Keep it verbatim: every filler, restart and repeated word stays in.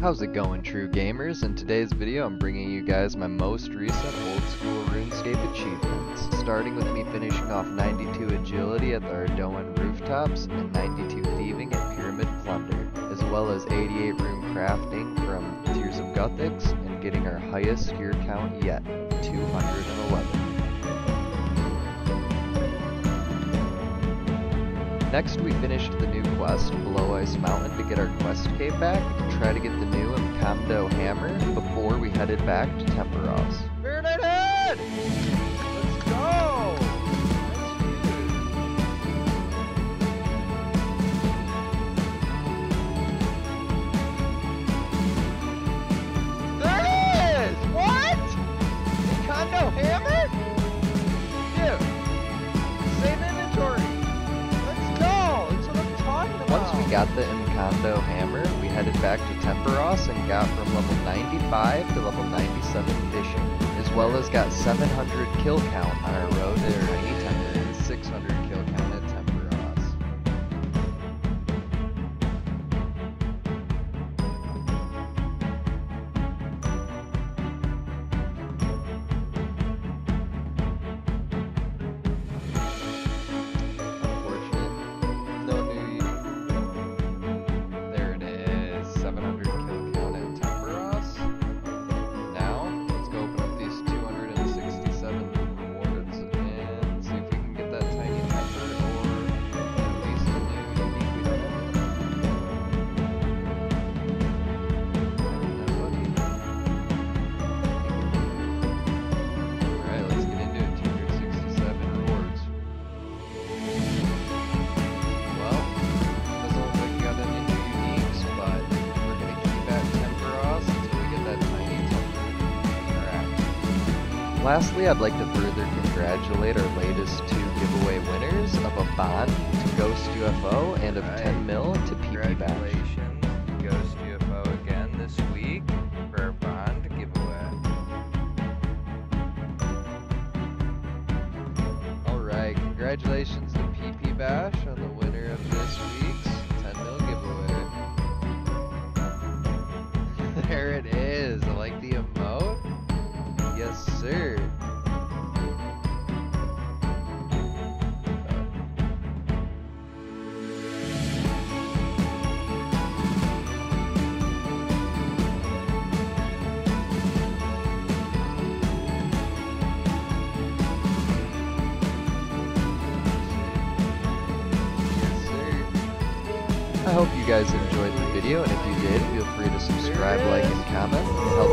How's it going, true gamers? In today's video I'm bringing you guys my most recent old school RuneScape achievements, starting with me finishing off ninety-two agility at the Ardoan rooftops and ninety-two thieving at Pyramid Plunder, as well as eighty-eight rune crafting from Tears of Guthics and getting our highest gear count yet, two hundred eleven. Next, we finished the new quest below Ice Mountain to get our quest cape back and try to get the new Mkondo hammer before we headed back to Temperos. Spirit ahead! Let's go! There it is! What? Mkondo hammer? Dude, save inventory. Once we got the Mkondo hammer, we headed back to Temperos and got from level ninety-five to level ninety-seven fishing, as well as got seven hundred kill count on our road to Tiny Temper and six hundred kill count at Temperos. Lastly, I'd like to further congratulate our latest two giveaway winners of a bond to Ghost U F O and of right. ten mil to P P Bash. Congratulations, Ghost U F O again this week for our bond giveaway. Alright, congratulations to P P Bash on the winner of this week's ten mil giveaway. There it is. I like the emote. Yes, sir. I hope you guys enjoyed the video, and if you did, feel free to subscribe, like, and comment. It